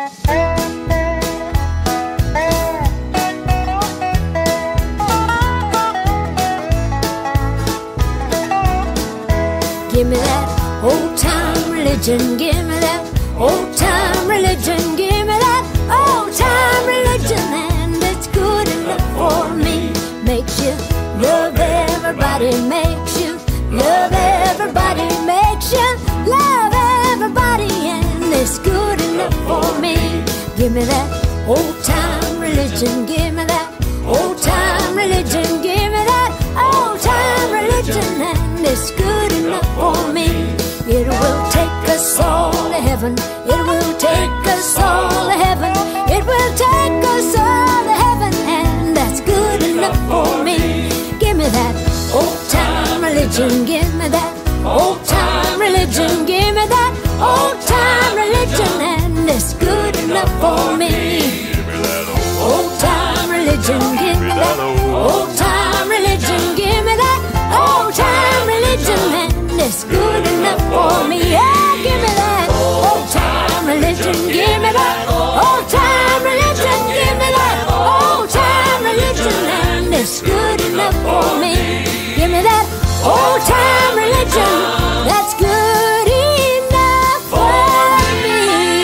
Give me that old-time religion, give me that old-time religion, give me that old-time religion, and it's good enough for me. Makes you love everybody, makes you love everybody, makes you love everybody, and it's good enough for me. Give me that old-time religion, give me that old-time religion, give me that old-time religion, and it's good enough for me. It will take us all to heaven, it will take us all to heaven, it will take us all to heaven, and that's good enough for me. Give me that old-time religion, give me that old-time religion, give me that old-time religion, and it's good enough for me. Old-time religion, give me that old-time religion, give me that old-time religion, and it's good enough for me. Yeah, give me that old-time religion, give me that old-time religion, give me that old-time religion, and it's good enough for me. Give me that old-time religion, that's good enough for me.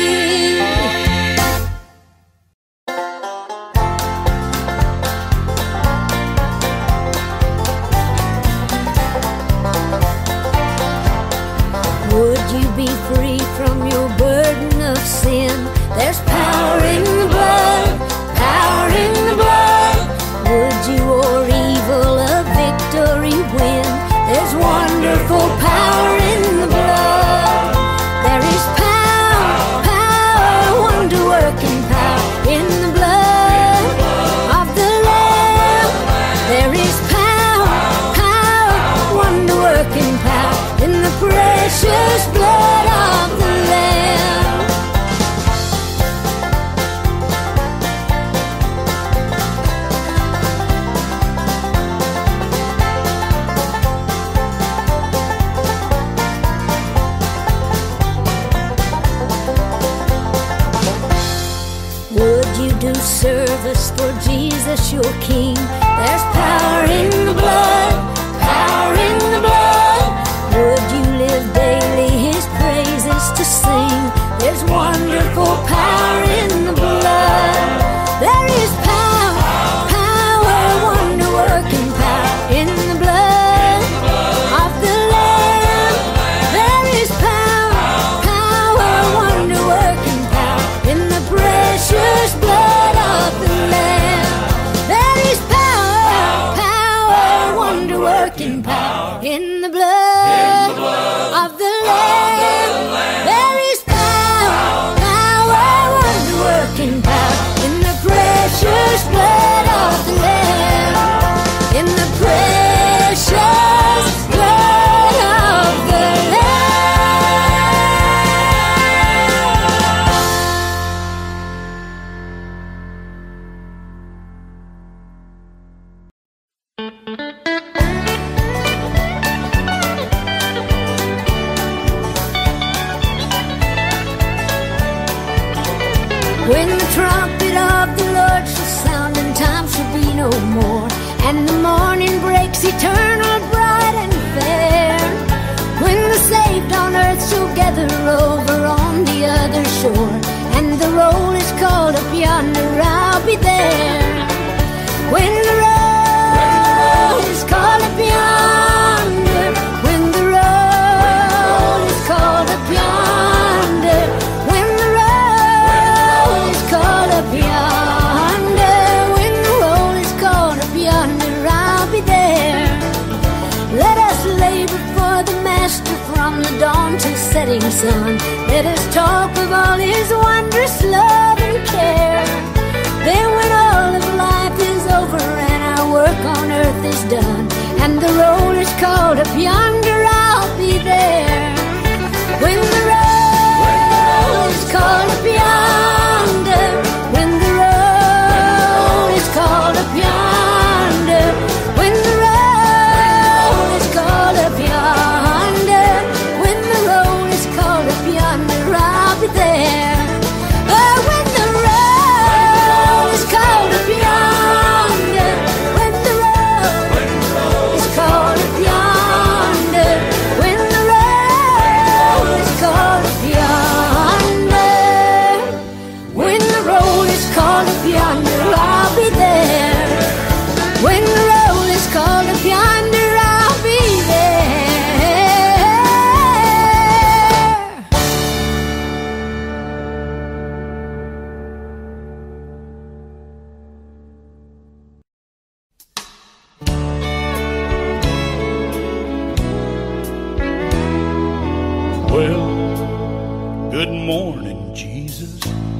Would you be free from your burden of sin? There's power in the blood, power in the blood. Would you or evil a victory win? There's wonderful power in the blood. There is power, power, wonder-working power in the blood of the Lamb. There is power, power, wonder-working power in the precious blood of the Lamb. Would you do service for Jesus your King? There's power in the blood, power in the blood. Would you live daily His praises to sing? There's wonderful power in the blood. There is power, power, wonder-working power in the blood of the Lamb. There is power, power, wonder-working power in the precious blood of the Lamb. There is power, power, wonder-working power in the blood of the Lamb. There is power, power, wonder-working power in the precious blood of the Lamb. In the precious blood of the Lamb. When the trumpet of the Lord shall sound and time shall be no more, and the morning breaks eternal, bright and fair, when the saved on earth shall gather over on the other shore, and the roll is called up yonder, I'll be there. When the roll is called up yonder, when the roll is called up yonder, when the roll is called up yonder, when the roll is called up yonder, I'll be there. Let us labor for the Master from the dawn till setting sun. Let us talk of all His wondrous love and care. Then when all of life is over and our work on earth is done, and the roll is called up yonder, I'll be there. When the roll is called up yonder, when the roll is called up yonder, when the roll is called up yonder, when the roll is called up yonder, I'll be there. Oh, Jesus.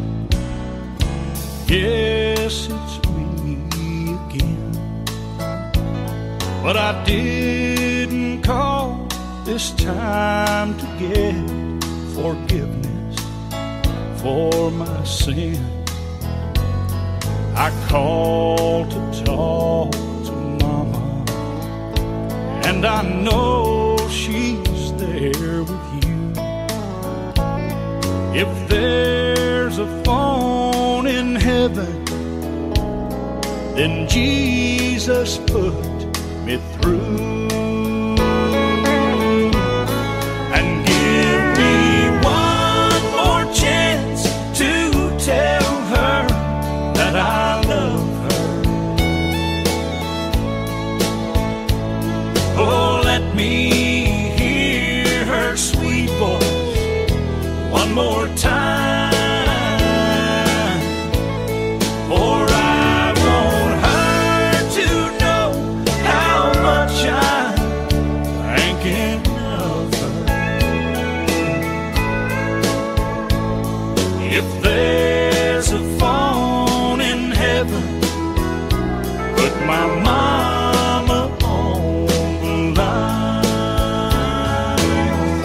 Yes, it's me again. But I didn't call this time to get forgiveness for my sin. I called to talk to Mama, and I know she's there with you. If there's a phone in heaven, then Jesus put me through. And give me one more chance to tell her that I love her. Oh, let me hear her sweet voice one more time. For I want her to know how much I'm thinking of her. If there's a phone in heaven, put my mama on the line.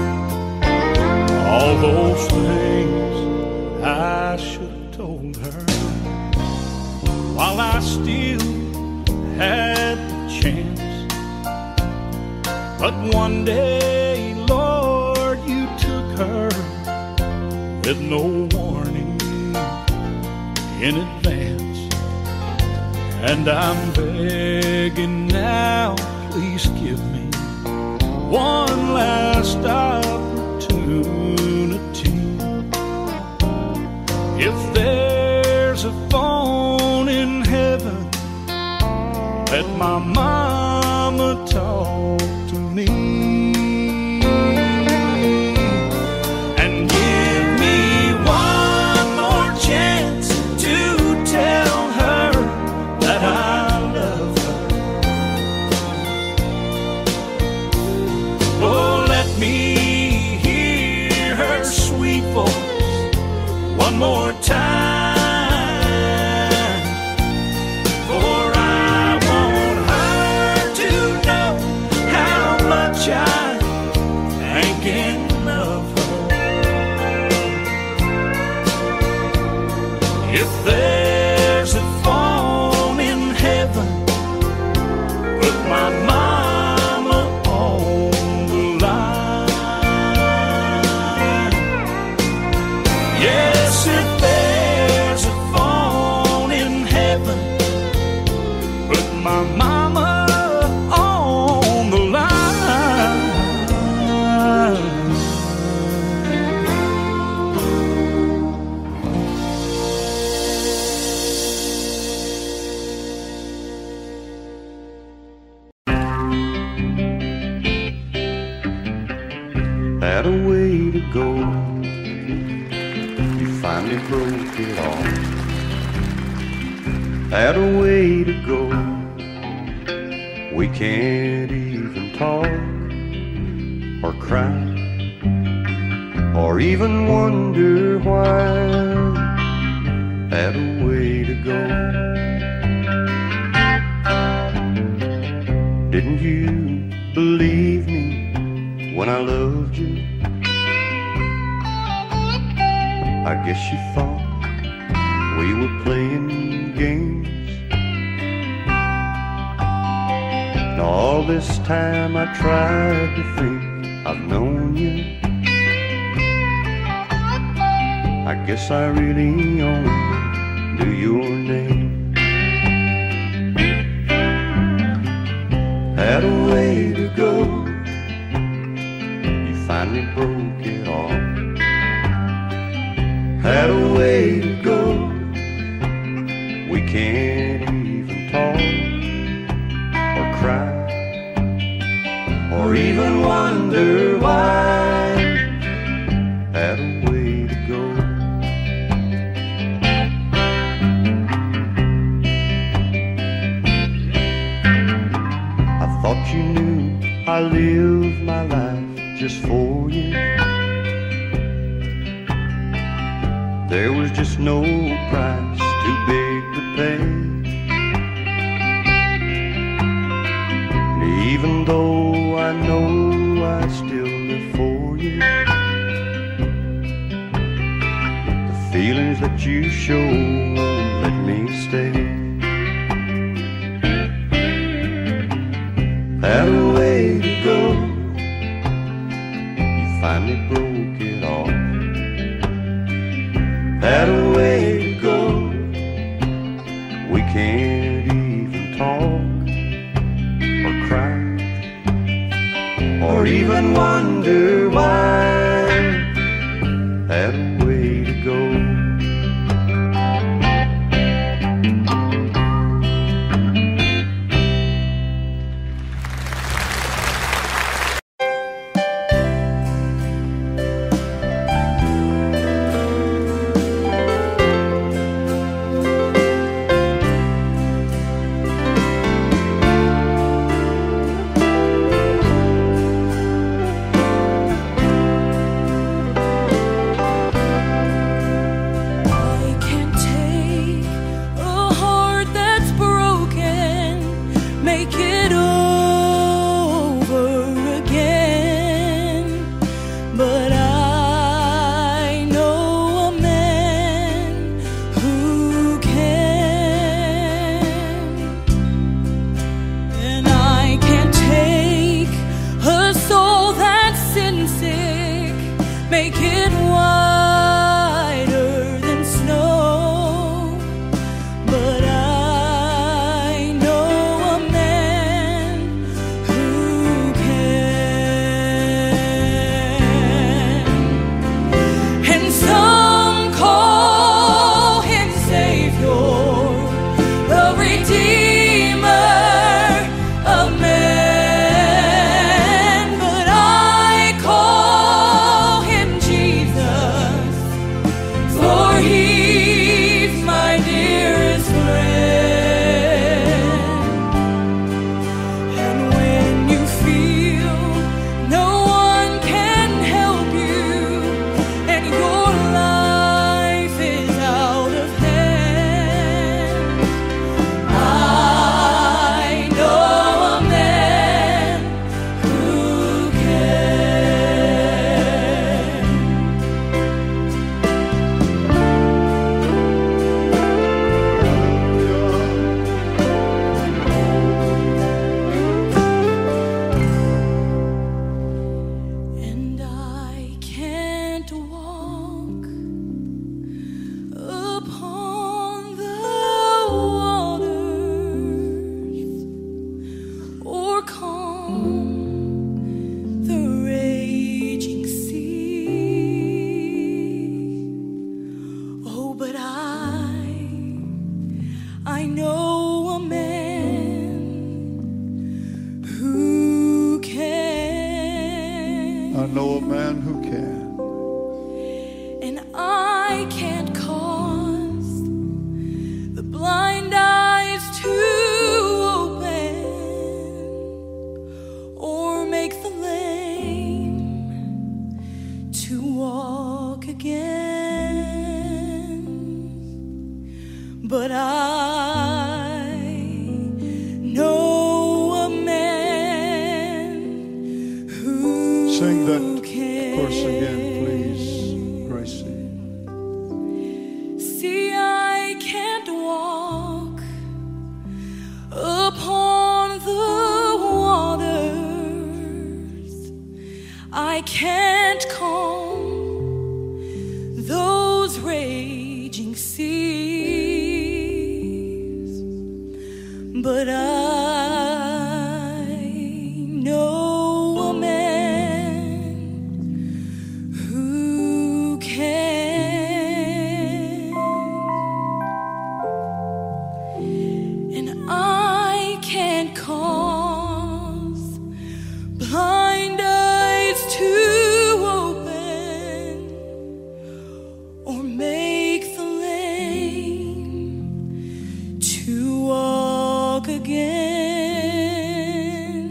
All those things I should have told her while I still had the chance. But one day, Lord, you took her with no warning in advance. And I'm begging now, please give me one last opportunity. If there's a phone in heaven, let my mama talk to me. And give me one more chance to tell her that I love her. Oh, let me hear her sweet voice one more time. For I want her to know how much I'm thinking of her. If there's a phone in heaven, put my mama on the line. Yes, if there's a phone in heaven, put my mama on the line. Had a way to go, you finally broke it off. Had a way to go, we can't even talk or cry or even wonder why. Had a way to go. Didn't you believe me when I loved you? I guess you thought we were playing games. And all this time I tried to think I've known you. I guess I really only knew your name. Had a way to go, you finally broke it off. Had a way to go, we can't even talk or cry or even wonder why. Had a way to go. I thought you knew I lived my life just for you. There was just no price too big to pay. And even though I know I still live for you, the feelings that you show won't let me stay. Had a way to go, you finally broke it off. Had a way to go, we can't even talk or cry or even wonder why. Had a way to go. But I know a man who Sing that can. chorus again, please, Gracie. See, I can't walk upon the waters. I can't calm those raging seas. But I know a man who can, and I can't cause blind eyes to open or make the lame to walk again.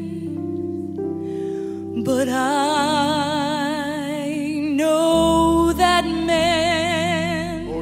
But I know that man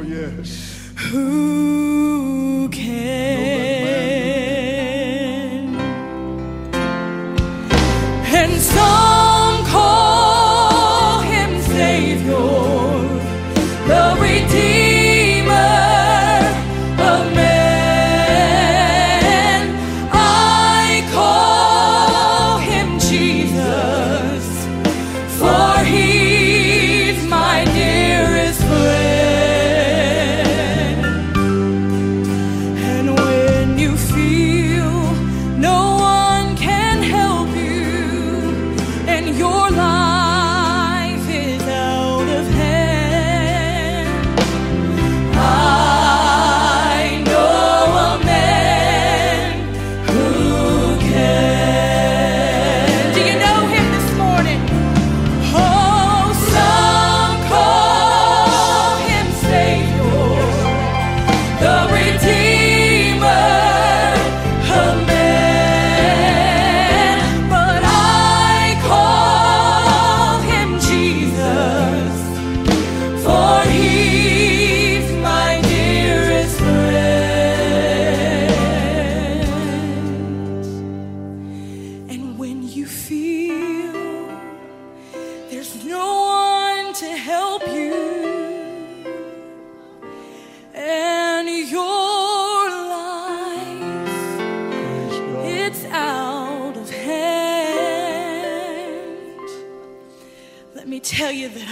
you that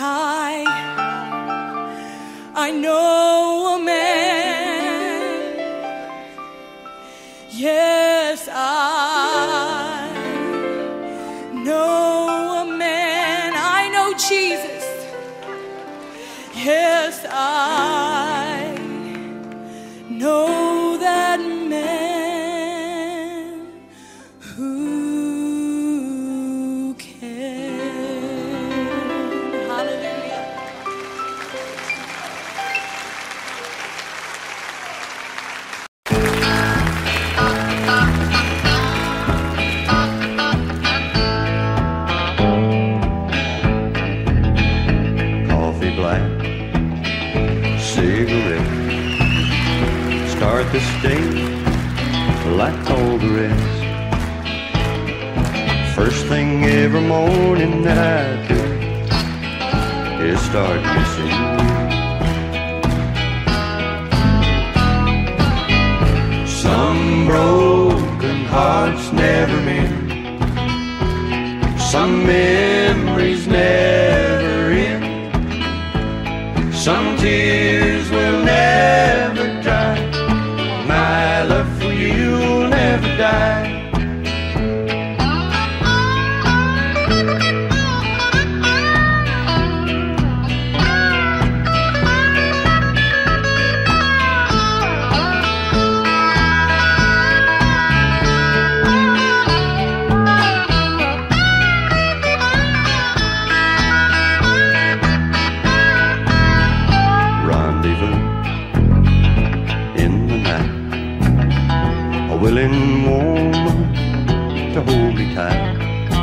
I know a man. Yes, I know a man. I know Jesus. Yes, I know that man who can. Hallelujah. Coffee black, cigarette, start this day like all the rest. First thing every morning I do is start missing you. Some broken hearts never mend, some memories never end, some tears will never dry. My love for you will never die. Willing woman to hold me tight,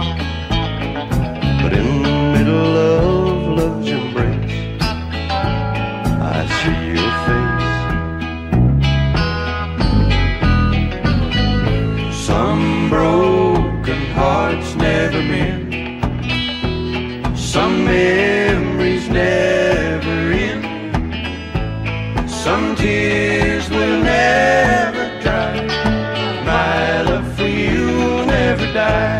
but in the middle of love's embrace I see your face. Some broken hearts never mend, some memories never end, some tears will never dry. My love for you will never die.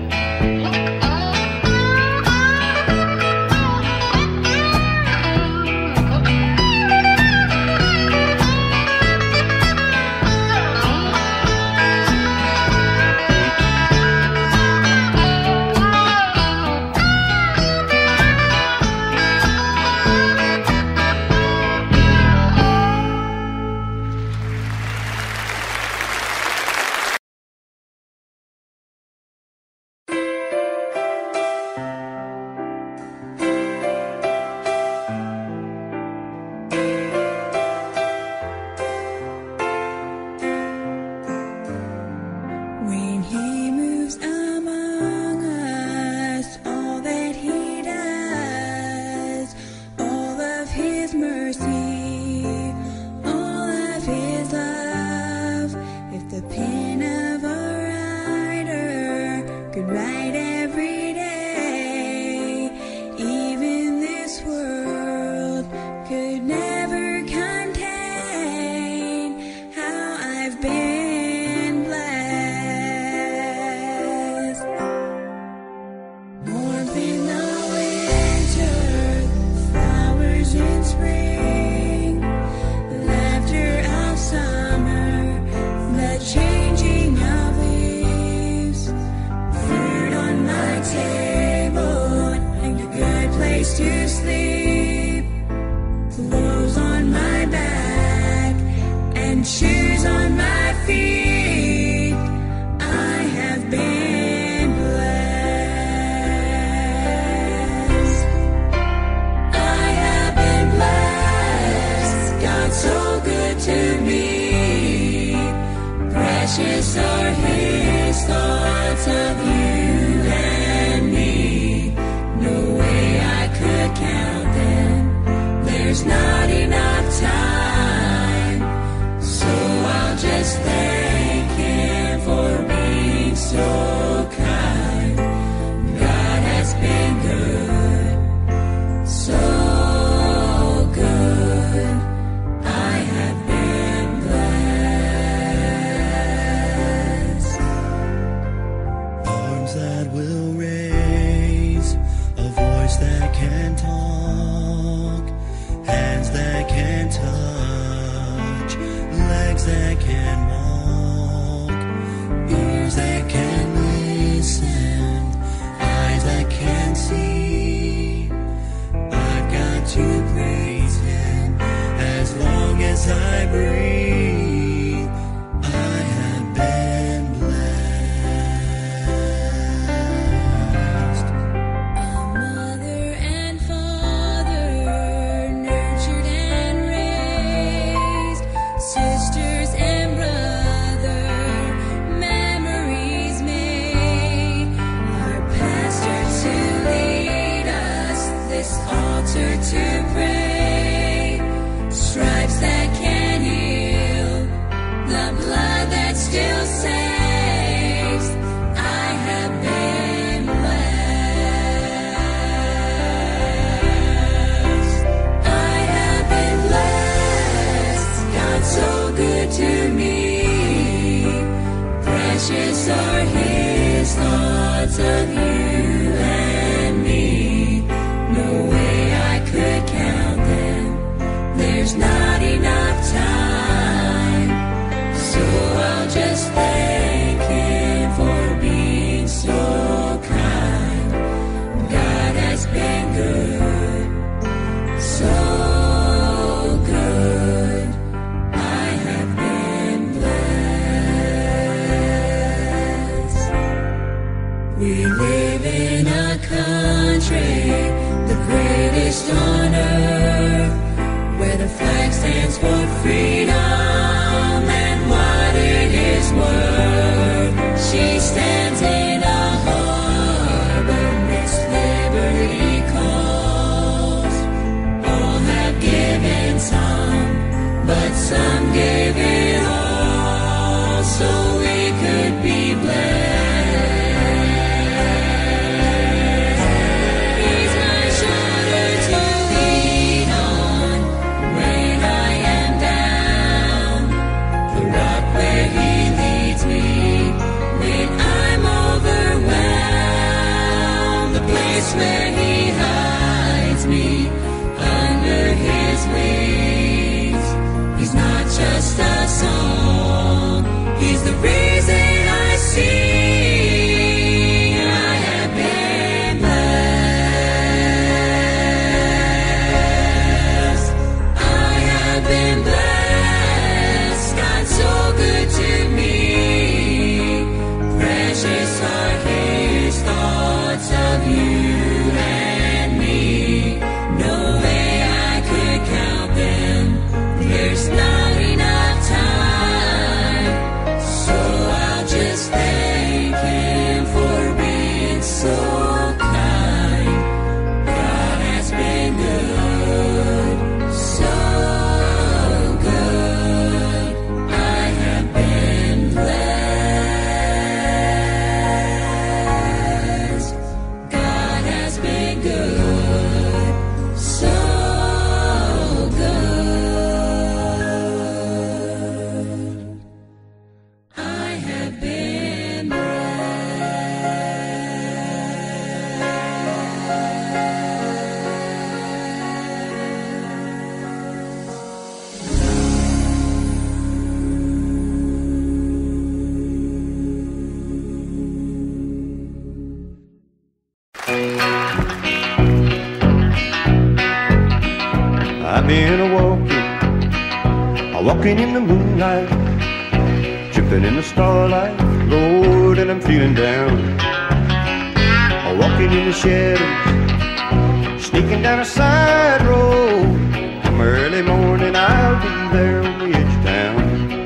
When he moves among us, all that he does, all of his mercy, all of his love. If the pen of a writer could write every day, even this world could never contain how I've been. To sleep, clothes on my back, and shoes on my feet. I have been blessed. I have been blessed. God's so good to me. Precious are His thoughts of you and me. No way I could count them. There's not enough time, so I'll just thank Him for being so kind. God has been good, so good. I have been blessed. breathe. I have been blessed. A mother and father nurtured and raised, sisters and brother memories made, our pastor to lead us, this altar to pray, stripes that can heal, the blood that still saves. I have been blessed. I have been blessed. God's so good to me. Precious are His thoughts of you and me. No way I could count them. There's not enough time. So I'll just thank Him for being so kind. God has been good, so good. I have been blessed. We live in a country, the greatest on earth, where the flag stands for freedom and what it is worth. She stands in a harbor, Miss Liberty calls. All have given some, but some gave it all, so we could be blessed. He's my shoulder to lean on when I am down, the rock where He leads me when I'm overwhelmed, the place where He hides me under His wings. He's not just a song, He's the reason I sing. I have been blessed. I have been blessed. God's so good to me. Precious are His thoughts of you and me. No way I could count them. There's not enough time. So I'll just thank Him for being so kind. God has been good, so good. I have been blessed. God has been good, so good. I have been I've been walking in the moonlight, tripping in the starlight, Lord, and I'm feeling down. Walking in the shadows, sneaking down a side road. Come early morning, I'll be there on the edge of town.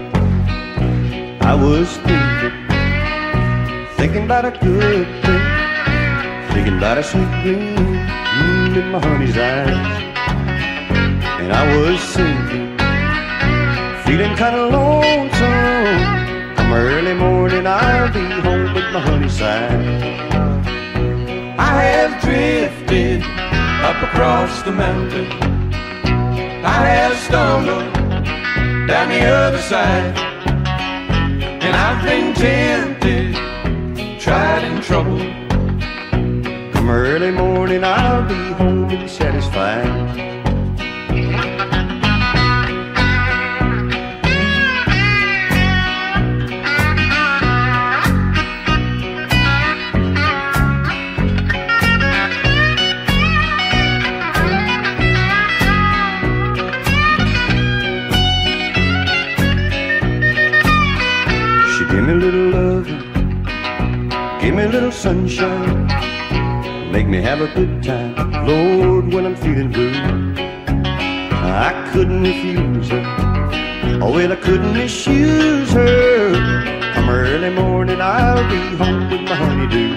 I was thinking about a good thing, thinking about a sweet gleam in my honey's eyes. And I was sinking, feeling kind of lonesome. Come early morning, I'll be home at my honey's side. I have drifted up across the mountain. I have stumbled down the other side. And I've been tempted, tried and troubled. Come early morning, I'll be home and satisfied. little loving, give me a little sunshine, make me have a good time, Lord, when I'm feeling blue. I couldn't refuse her, oh well, I couldn't misuse her. Come early morning, I'll be home with my honeydew.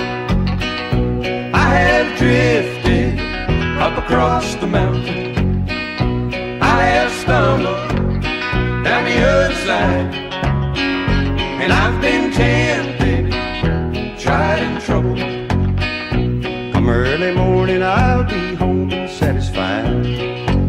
I have drifted up across the mountain, I have stumbled down the other side, and I've been tempted, tried and troubled. Come early morning, I'll be home and satisfied.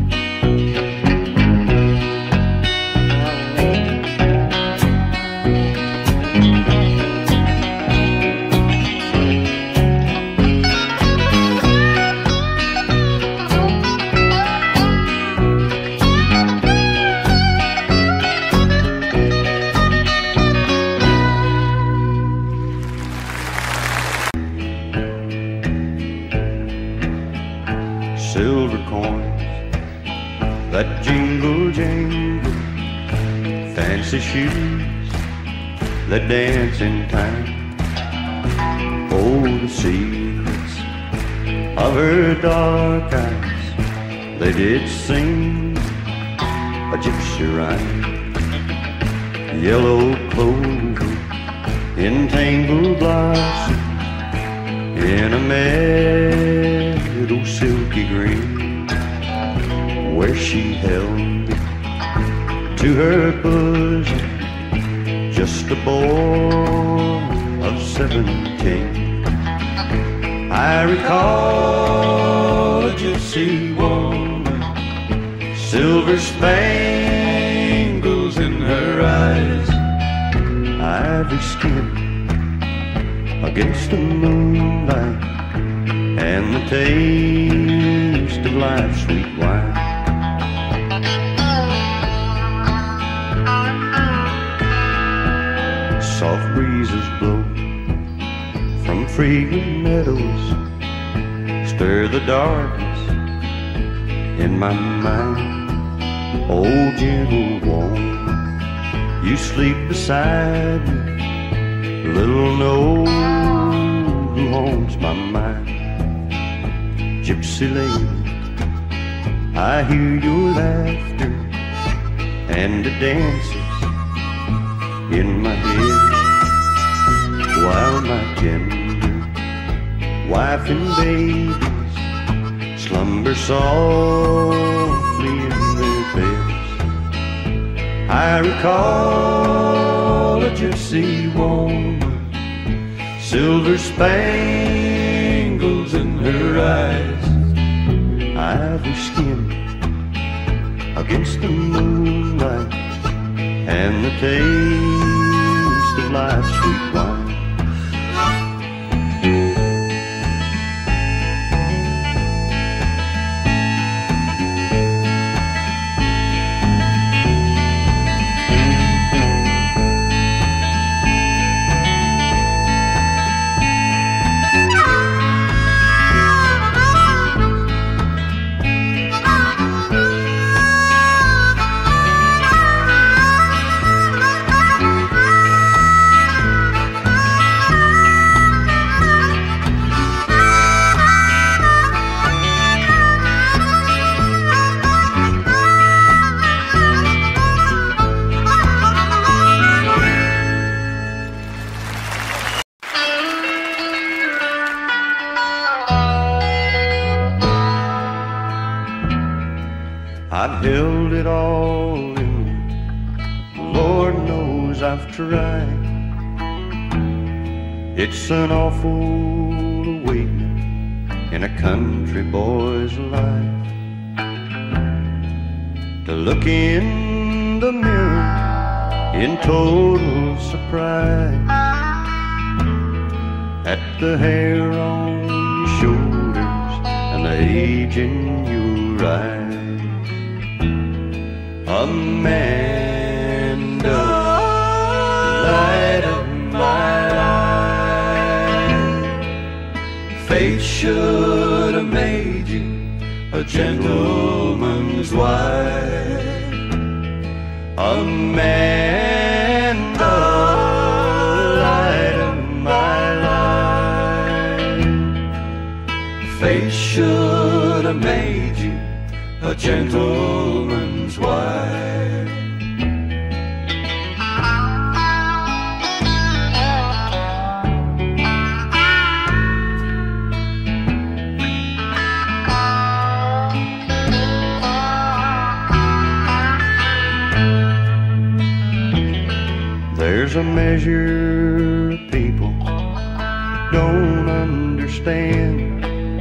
Silver coins that jingle jangle, fancy shoes that dance in time. Oh, the secrets of her dark eyes, they did sing a gypsy rhyme. Yellow clover in tangled blossom, in a meadow silky green, where she held me to her bosom, just a boy of 17. I recall a gypsy woman, silver spangles in her eyes, ivory skin against the moonlight, and the taste of life's sweet wine. Soft breezes blow from fragrant meadows, stir the darkness in my mind. Oh, gentle woman, you sleep beside me, little know who haunts my mind. Gypsy lady, I hear your laughter and the dances in my head, while my tender wife and babies slumber softly in their beds. I recall a gypsy woman, silver spangles in her eyes, ivory skin against the moonlight, and the taste of life's sweet wine. I've held it all in, Lord knows I've tried. It's an awful awakening in a country boy's life, to look in the mirror in total surprise at the hair on your shoulders and the age in your eyes. Amanda, light of my life, fate should have made you a gentleman's wife. Amanda, a gentleman's wife. There's a measure people don't understand,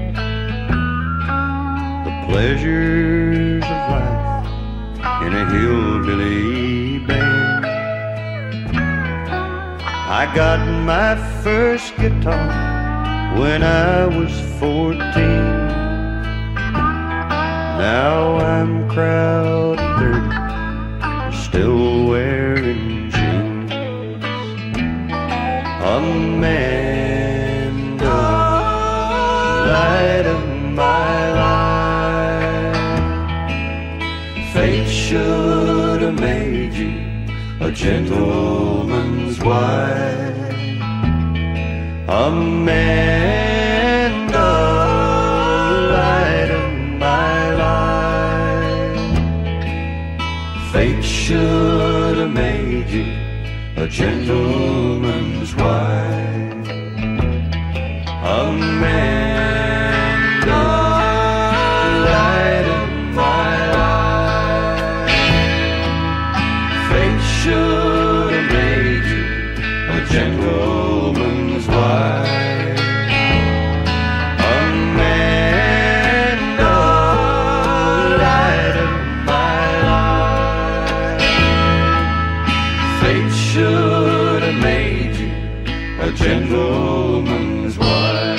the pleasures of life in a hillbilly band. I got my first guitar when I was 14. Now I'm crowd 30, still wearing jeans. Amanda, light of my life, Fate should have made you a gentleman's wife. Amanda, light of my life, Fate should have made you a gentleman's wife. Amanda, light of my life, Fate should have made you a gentleman's wife. Amanda, light of my life, Fate should have made you a gentleman's wife.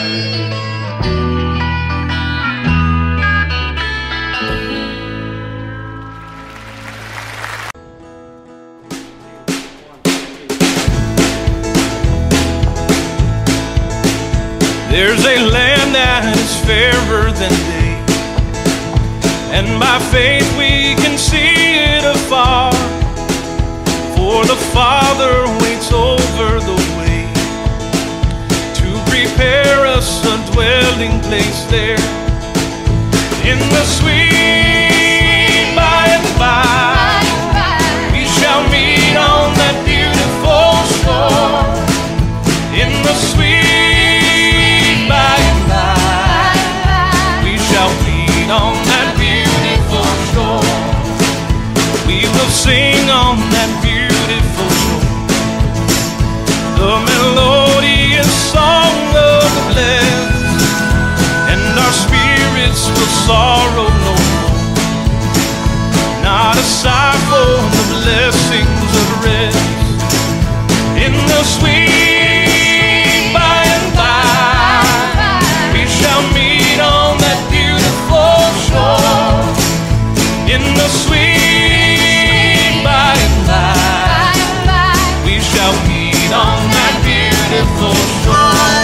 There's a land that is fairer than day, and by faith we can see it afar. For the Father waits over the way to prepare us a dwelling place there. In the sweet by and by, we shall meet on that beautiful shore. In the sweet by and by, we shall meet on that beautiful shore. We will sing on that beautiful shore the melodious song of the blessed, and our spirits will sorrow no more. Not a sigh for the blessings of rest. In the sweet by and by, we shall meet on that beautiful shore. In the sweet by and by, we shall meet on that beautiful shore.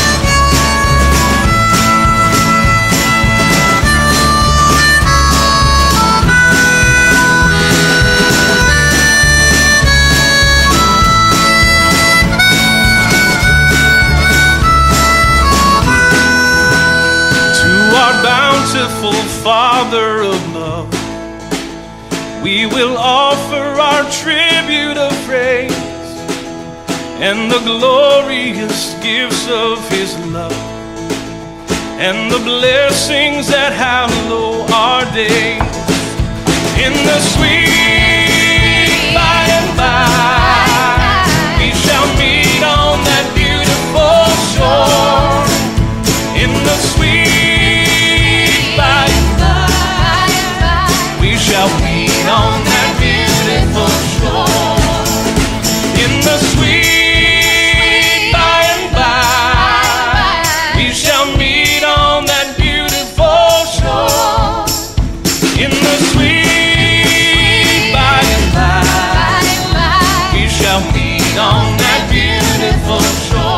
Bountiful Father of love, we will offer our tribute of praise and the glorious gifts of His love, and the blessings that hallow our days. In the sweet by and by, we shall meet on that beautiful shore. In the sweet by and by, we shall meet on that beautiful shore. In the sweet by and by, we shall meet on that beautiful shore. In the sweet by and by, we shall meet on that beautiful shore.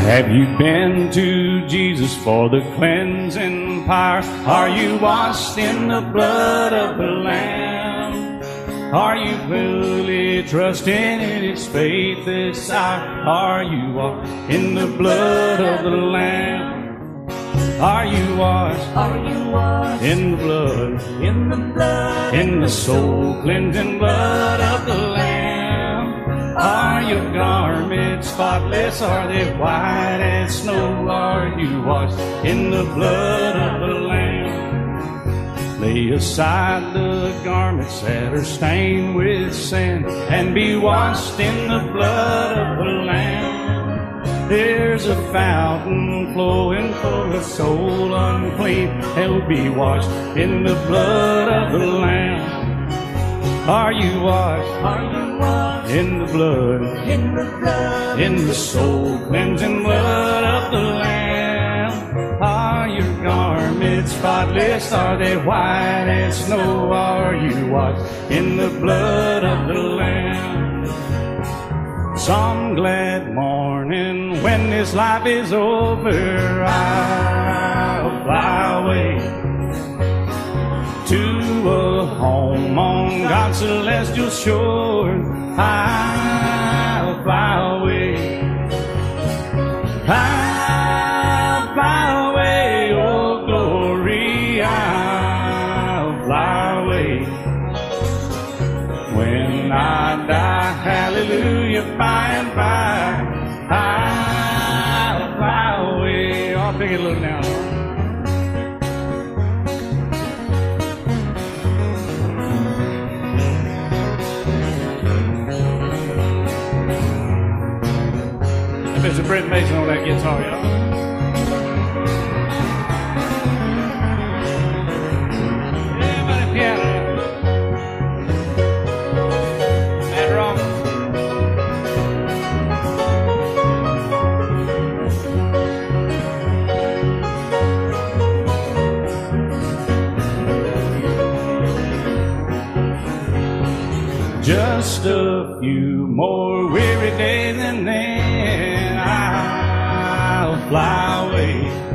Have you been to Jesus for the cleansing power? Are you washed in the blood of the Lamb? Are you fully trusting in His faith this hour? Are you washed in the blood of the Lamb? Are you washed? Are you washed in the blood? in the blood? In the soul cleansing blood of the Lamb? Are your garments spotless? Are they white as snow? Are you washed in the blood of the Lamb? Lay aside the garments that are stained with sin and be washed in the blood of the Lamb. There's a fountain flowing for the soul unclean. They'll be washed in the blood of the Lamb. Are you washed? Are you washed in the blood? in the blood? In the soul cleansing blood of the Lamb. Are your garments spotless? Are they white as snow? Are you washed in the blood of the Lamb? Some glad morning when this life is over, I'll fly away to a home on God's celestial shore. I'll fly away. I'll fly away, oh glory. I'll fly away. When I die, hallelujah, by and by, I'll fly away. I'll pick it a little down. Mr. Brent Mason on that guitar, y'all. Everybody piano. Matt Ross. Just a few more weary days and then I'll fly away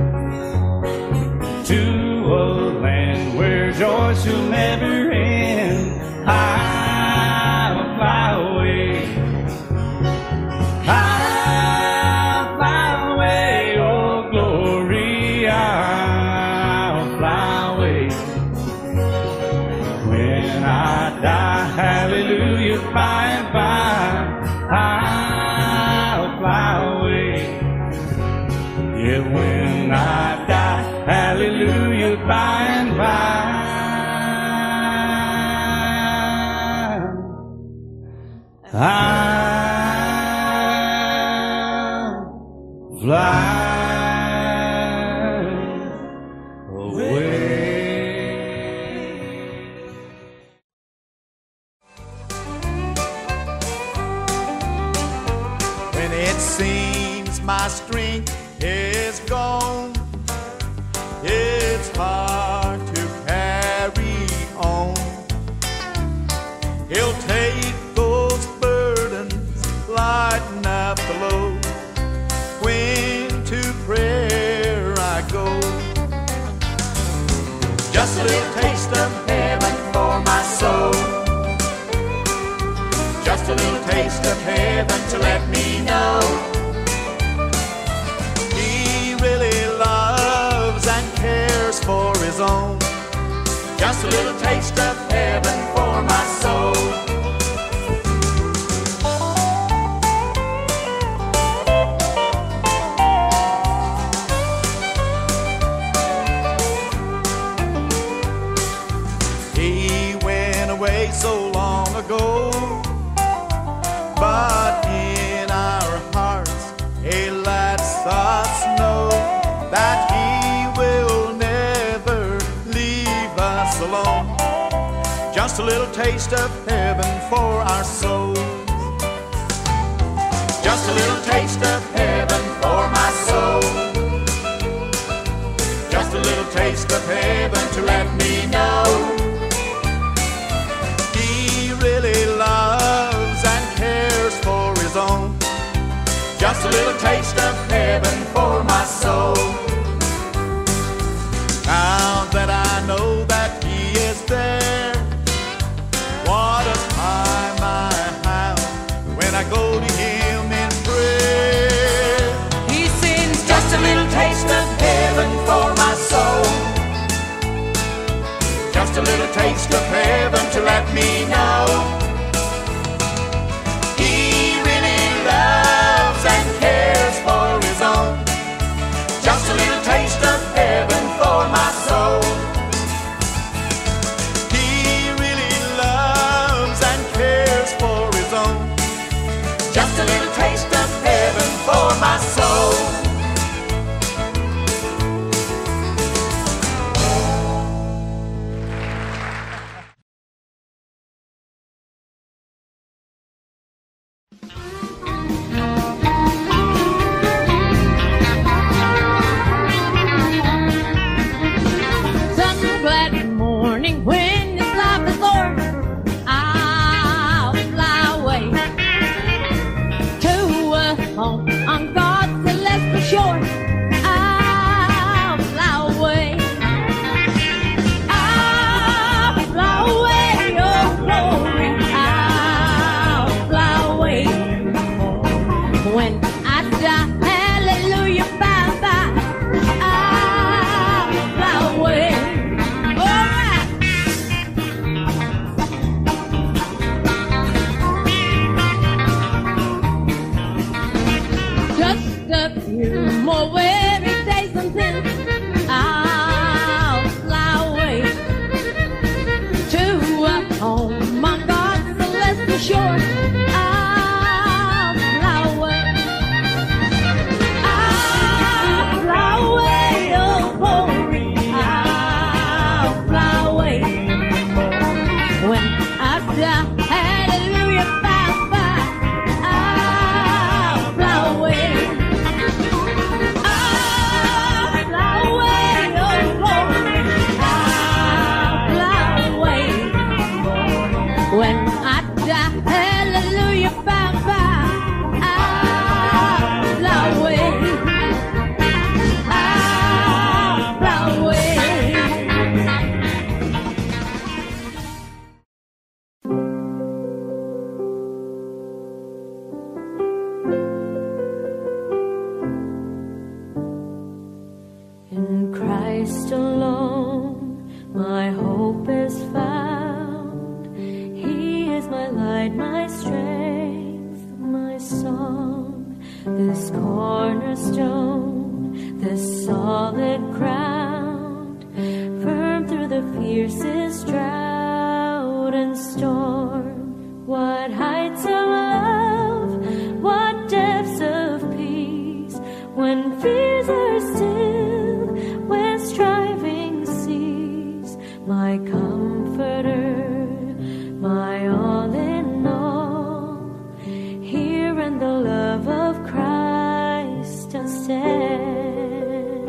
to a land where joy shall never end. I'll fly away. I'll fly away, oh glory. I'll fly away. When I die, hallelujah, by and by, I'll fly away. Yeah, when I die, hallelujah, by and by, I'll fly away. When it seems my strength is gone, it's hard to carry on. He'll take those burdens, lighten up the load. When to prayer I go, just a little taste of heaven for my soul. Just a little taste of heaven to let me know He really loves and cares for His own. Just a little taste of heaven for my soul. He went away so long ago, but in our hearts He lets us know that He will never leave us alone. Just a little taste of heaven for our souls. Just a little taste of heaven for my soul. Just a little taste of heaven to let me know He really loves and cares for His own. Just a little taste of heaven heaven for my soul. Now that I know that He is there, what a time I have when I go to Him in prayer. He sends just a little taste of heaven for my soul, just a little taste of heaven to let me know He really loves and cares for His own. Just a little taste of heaven for my soul. He really loves and cares for His own. Just a little taste of heaven for my soul. Some glad morning when this life is o'er, I'll fly away to a home on God's celestial shore. I'll fly away. I'll fly away, oh glory. I'll fly away. When I die, hallelujah, bye-bye. I'll fly away. All right. Just a few more weary days until I'll fly away to a home on God's celestial shore. I'll fly away. I'll fly away, oh glory. I'll fly away. When I die, hallelujah, bye-bye. I'll fly away. I'll fly away, oh glory. I'll fly away. When I die, hallelujah, bye-bye. I'll fly away. I'll fly away. In Christ alone, my hope is found. He is my light, my strength, my song. This cornerstone, this solid ground, firm through the fiercest drought and storm. What heights of love, what depths of peace, when fears are still, when striving cease. My comforter, my all in all, here in the love of Christ I stand.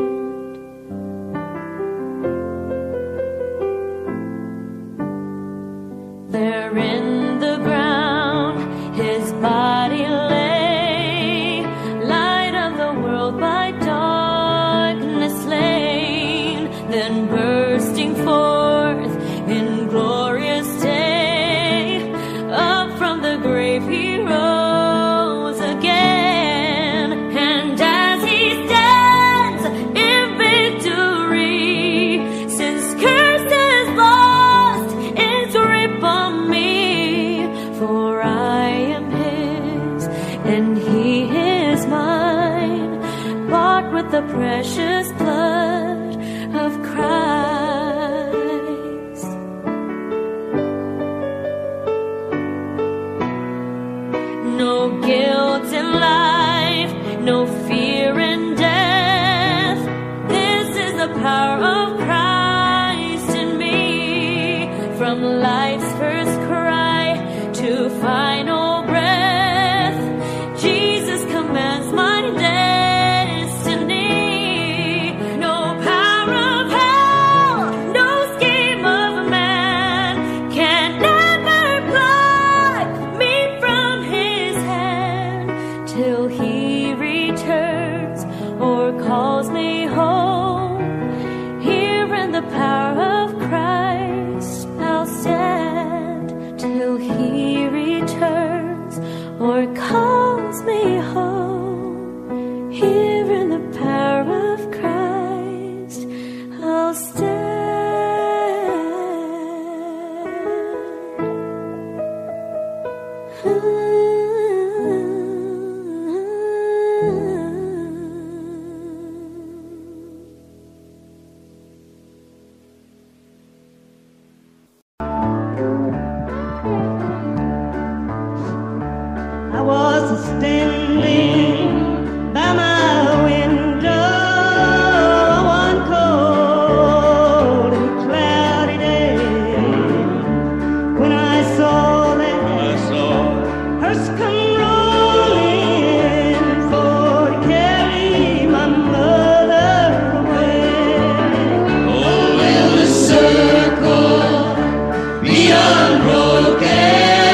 There in the ground His body lay, light of the world by darkness slain, then bursting forth in glorious day, up from the grave He rose again. And as He stands in victory, since curse is lost its grip on me, for I am His and He is mine, bought with the precious blood of Christ. No guilt in life, no fear in death. This is the power of Christ in me. From life's first cry to final breath, Jesus commands my destiny. No power of hell, no scheme of man can ever pluck me from His hand. he returns or calls me home, here in the power of Christ I'll stand. I was standing by my window one cold and cloudy day when I saw that hearse come rolling for to carry my mother away. Oh, will the circle be unbroken?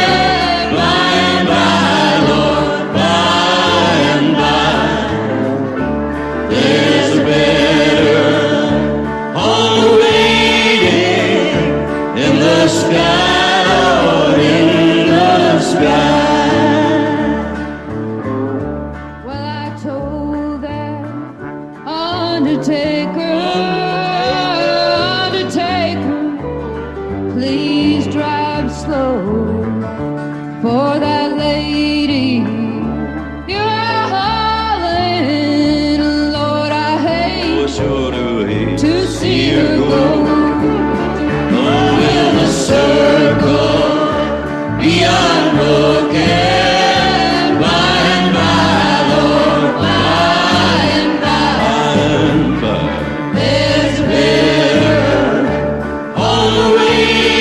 Please drive slow for that lady you're hauling. Lord, I hate to see her go. Oh, will the circle be unbroken by and by, Lord, by and by. There's a bitter on the way.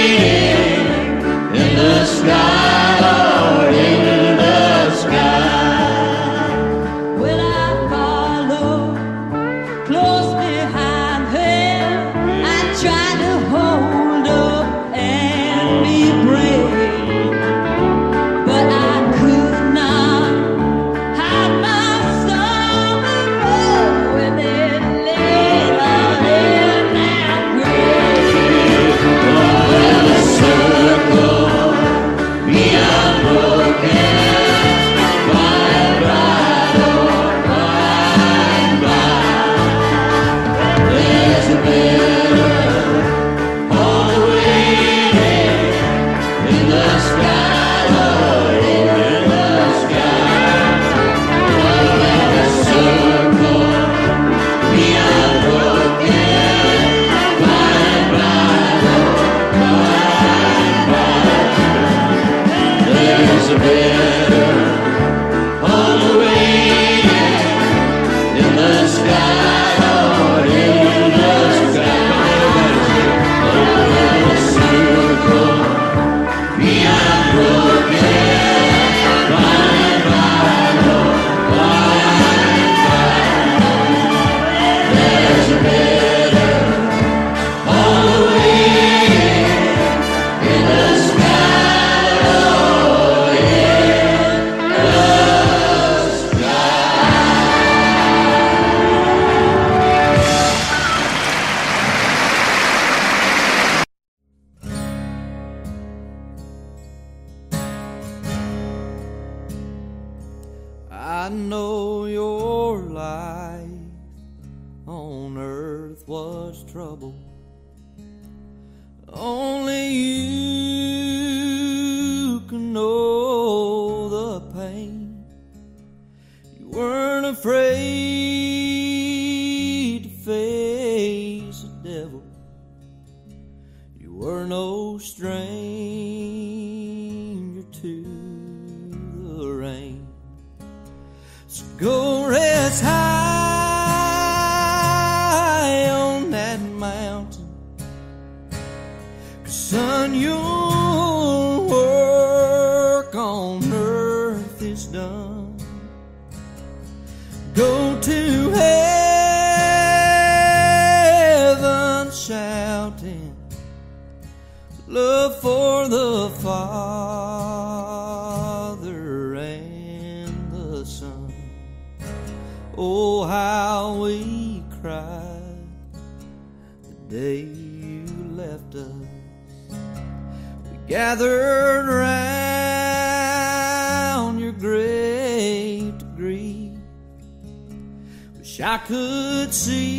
Sky, Lord, in the sky. Will I follow close behind her? I tried to hold up and be brave, but I could not hide my sorrow with it laid out in that grave. Will the circle be unbroken by and by, Lord, by and by? There's a bitter on the waiting in the sky, Lord, in the sky. Oh, will the circle be unbroken by and by, Lord, by and by? There's a bitter on the waiting in the sky, Lord, in the sky. Oh, will the circle be unbroken by and by, Lord, by and by? There's a bitter on the waiting in the sky, Lord, in the sky. I know your life on earth was trouble. Only you can know the pain. You weren't afraid to face the devil. You were no stranger to the rain. So go rest high on that mountain, 'cause son, your work on earth is done. Go to heaven shouting love for the Father and the Son. Oh, how we cried the day you left us. We gathered round I could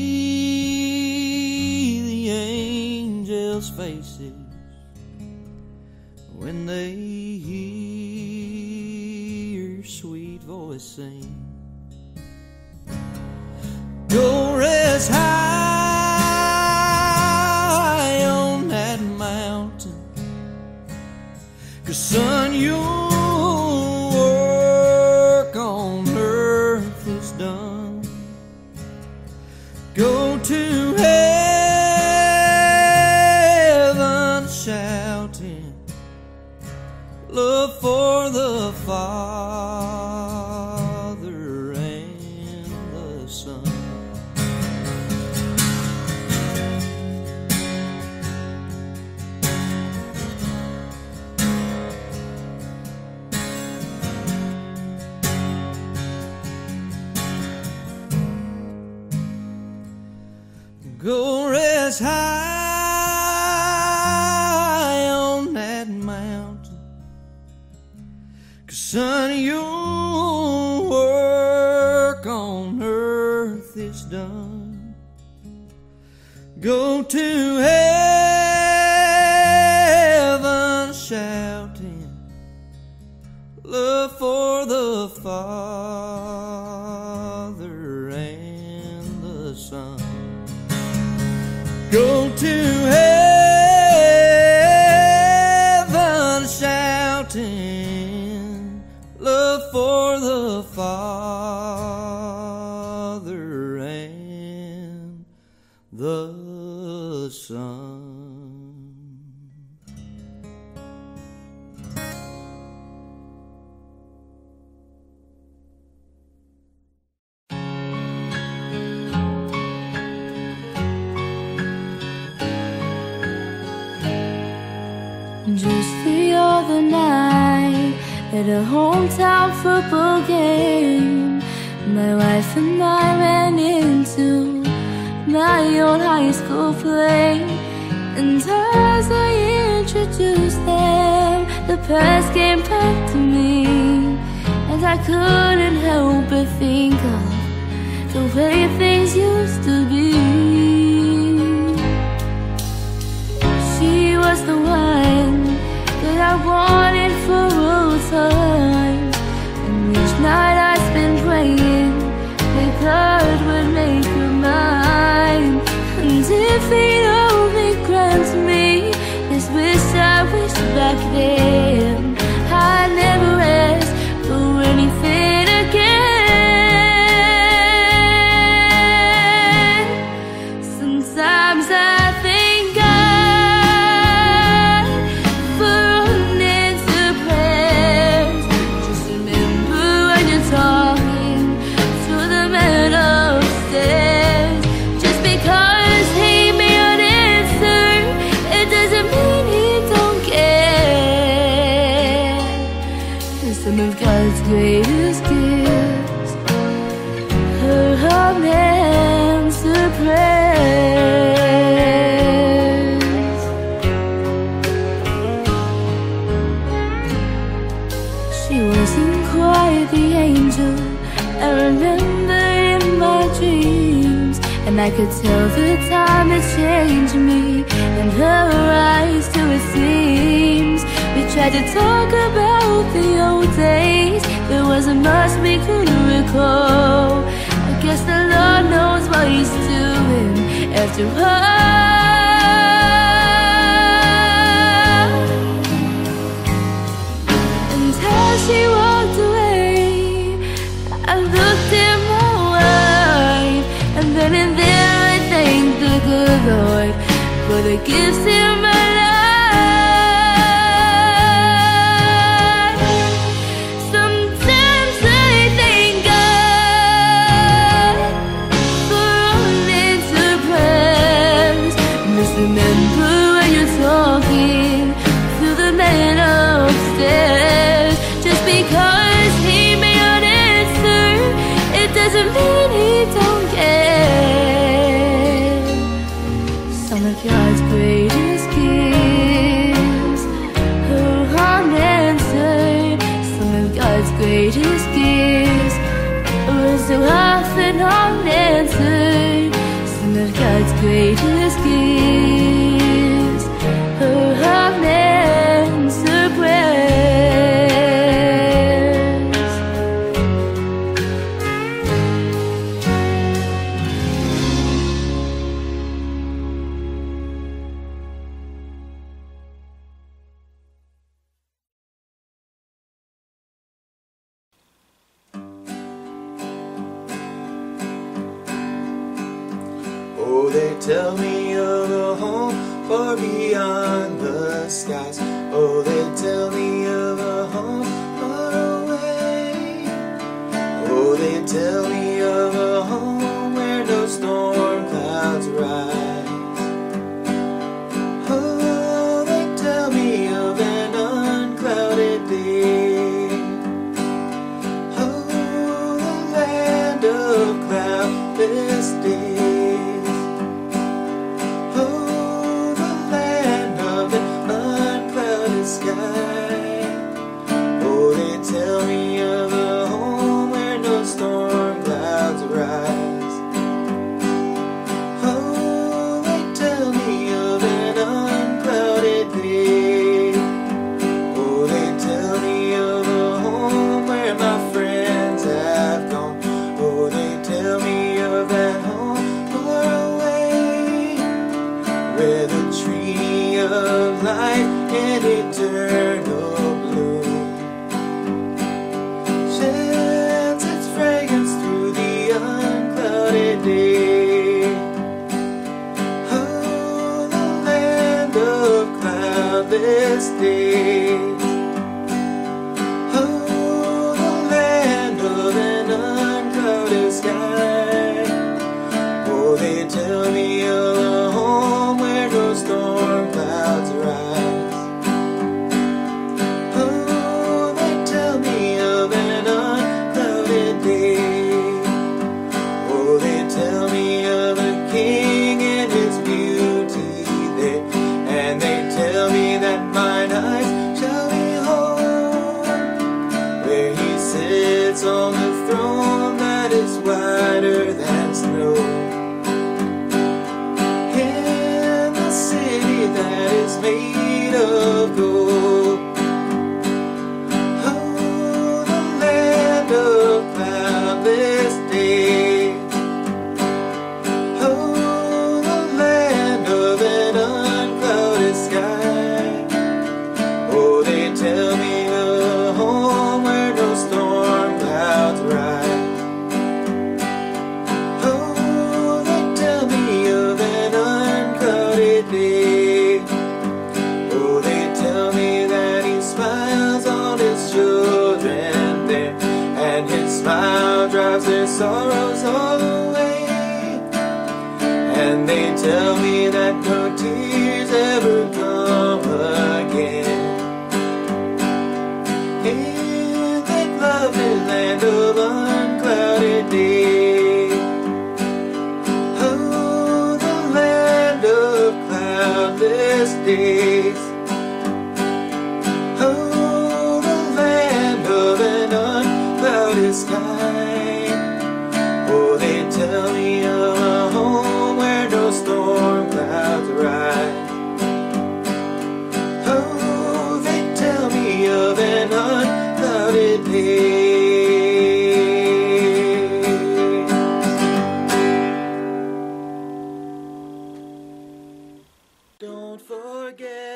see the angels' faces when they hear your sweet voice sing. Go rest high on that mountain, 'cause son, your work on earth is done. Go to heaven shouting love for the Father and the Son. Go rest high on that mountain, 'cause son, your work on earth is done. Go to heaven shouting love for the Father and the Son. Go to heaven shouting love for the Father and the Son. Just the other night at a hometown football game, my wife and I ran into my old high school play. And as I introduced them, the past came back to me, and I couldn't help but think of the way things used to be. She was the one that I wanted for all time, and each night I spent praying that God would make her mine. And if He'd only grant me this wish I wished back then, I'd never ask for anything again. Sometimes I think God for unanswered prayers. Just remember when you're talking to the man upstairs. Just because he may not answer, it doesn't mean he don't care. And some of God's greatest gifts are unanswered prayers. She wasn't quite the angel I remembered in my dreams, and I could tell the time had changed me in her eyes too, it seems. We tried to talk about the old days, there wasn't much we couldn't recall. I guess the Lord knows what He's doing after all. And as she walked away, I looked at my wife, and then and there I thanked the good Lord for the gifts in my life. Sometimes I thank God for unanswered prayers. Just remember when you're talking to the man upstairs. Just because he may not answer, it doesn't mean he don't care. Some of God's greatest of God's greatest gifts, her unanswered prayers. Oh, they tell me of a home far beyond the skies. Oh, they tell me of a home far away. Oh, they tell me of a home where no storm clouds rise. Oh, they tell me of an unclouded day. Oh, the land of cloudless days. Oh, they tell me of a home where no storm clouds rise. Oh, they tell me of an unclouded day. Oh, they tell me of a home where my friends have gone. Oh, they tell me of that home far away, where the tree of life and eternal bloom sheds its fragrance through the unclouded day. Oh, the land of cloudless days. Oh, the land of an unclouded sky. Oh, they tell me of a home where no storm clouds rise. On the throne that is whiter than snow, in the city that is made of gold. Oh, the land of cloudless days. Oh, the land of an unclouded sky. Oh, they tell me a home where no storm clouds rise. Oh, they tell me of an unclouded day. Oh, they tell me that he smiles on his children there, and his smile drives their sorrows all away. And they tell me that no tears ever come again. In that lovely land of unclouded day. Oh, the land of cloudless days. Oh, the land of an unclouded sky. Oh, they tell me of a home where no storm clouds rise. Oh, they tell me of an unclouded day. Don't forget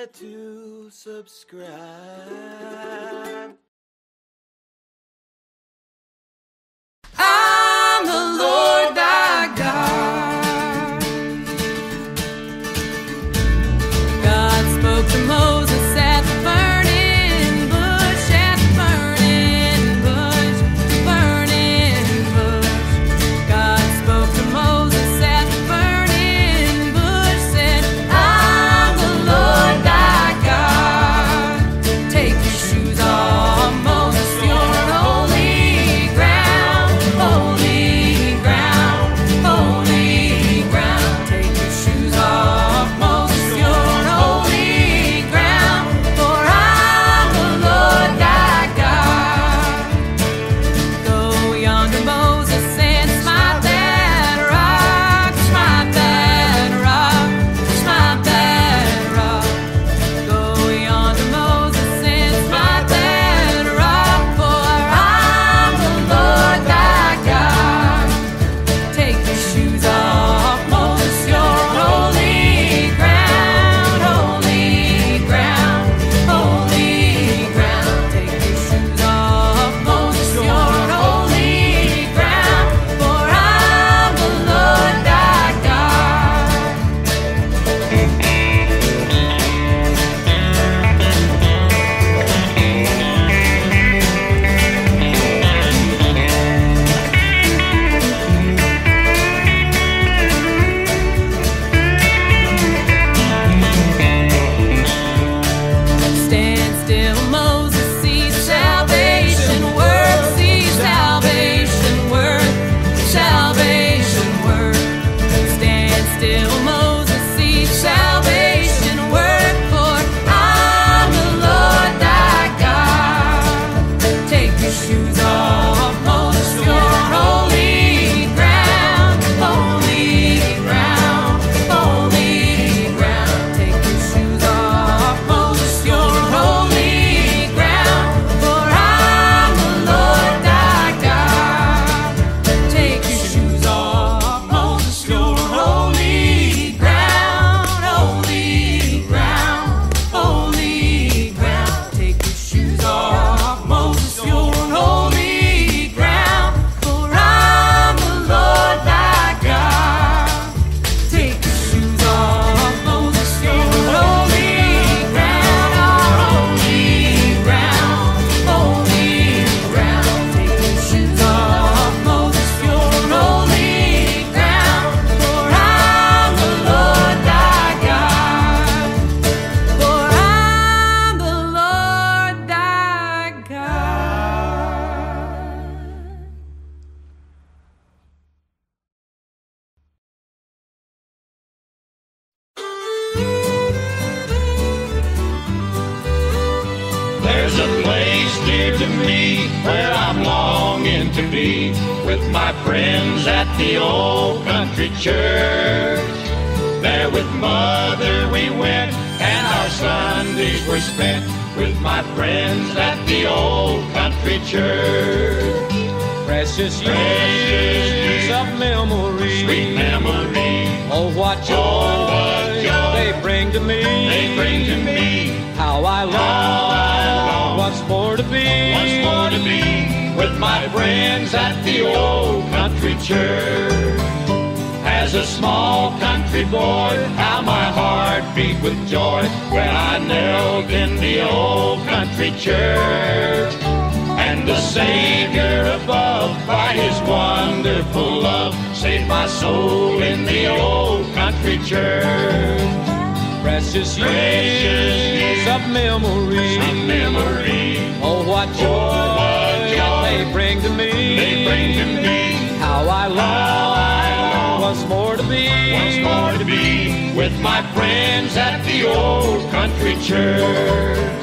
is dear to me, where I'm longing to be, with my friends at the old country church. There with Mother we went, and our Sundays were spent with my friends at the old country church. Precious years of memory, sweet memory. Oh, what joy, they bring to me. They bring to me. How I long once more to be, with my friends at the old country church. As a small country boy, how my heart beat with joy when I knelt in the old country church. And the Savior above, by His wonderful love, saved my soul in the old country church. Precious years of memory, oh, what joy they bring to me. How I long once more to be, with my friends at the old country church.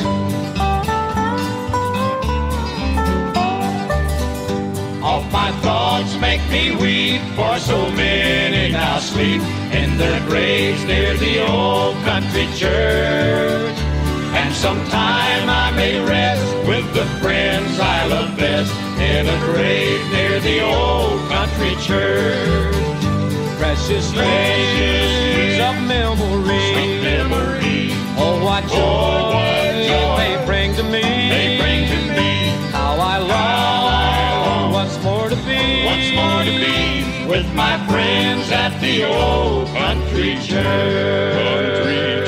All my thoughts make me weep, for so many now sleep in their graves near the old country church. And sometime I may rest with the friends I love best in a grave near the old country church. Precious years of memory, oh, what joy they bring to me. How I long once more to be, with my friends at the old country church.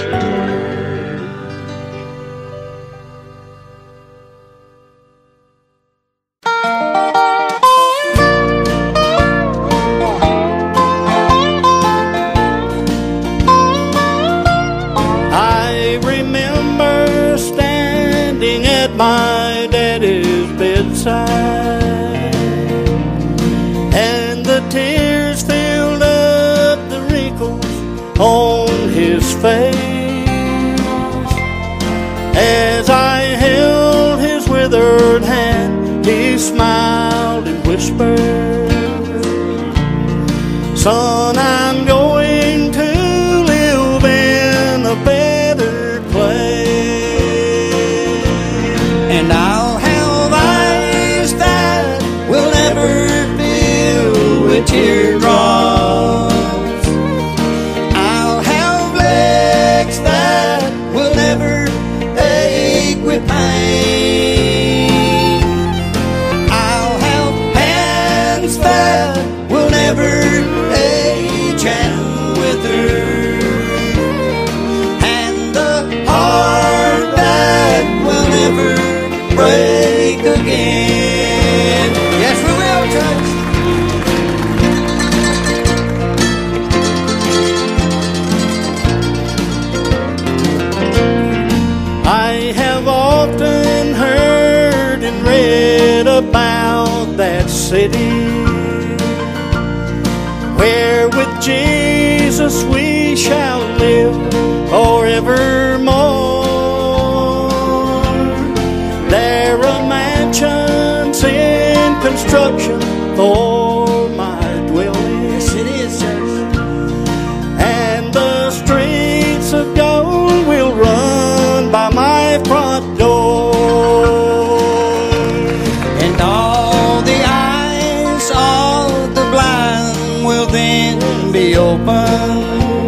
I remember standing at my daddy's bedside, and the tears filled up the wrinkles on his face. As I held his withered hand, he smiled and whispered, "Son, I'm going to live in a better place, and I'll have eyes that will never fill with teardrops. I'll have legs that will never ache with pain. I'll have hands that will never age and wither, and the heart that will never break again." Yes, we will, church. I have often heard and read about that city where with Jesus we shall live forevermore. There are mansions in construction for my dwelling. Yes, it is, church. And the streets of gold will run by my front door, and all the eyes of the blind will then be open,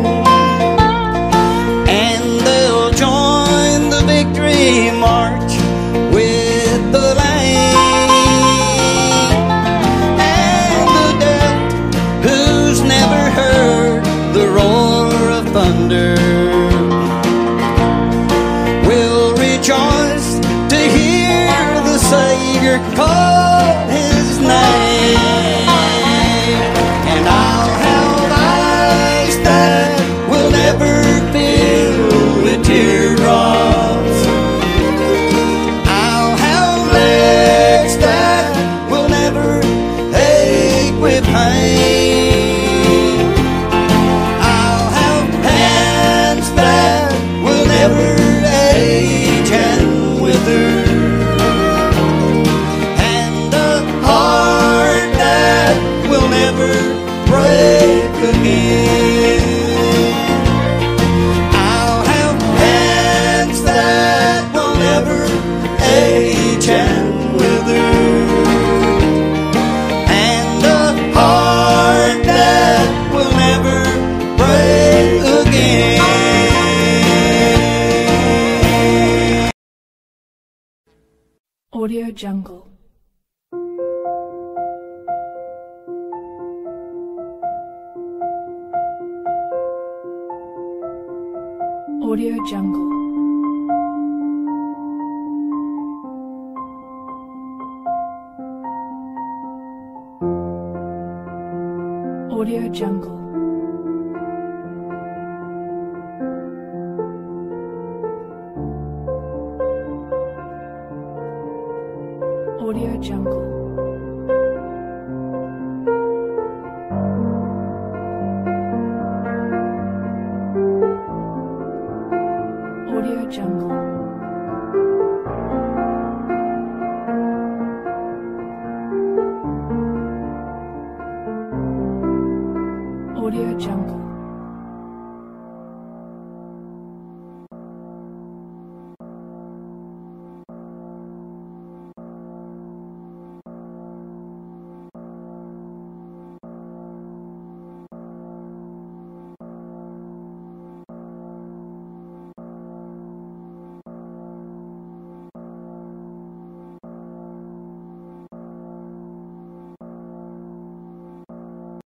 and they'll join the victory march with the Lamb. And the deaf who's never heard the roar of thunder will rejoice to hear the Savior call His name. And I'll have eyes that will never fill with teardrops. I'll have legs that will never ache with pain. I'll have hands that will never age and wither, Audio Jungle. Audio Jungle. Audio Jungle. Audio Jungle. Audio Jungle. Audio Jungle.